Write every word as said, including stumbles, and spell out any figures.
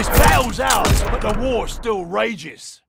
This battle's ours, but the war still rages.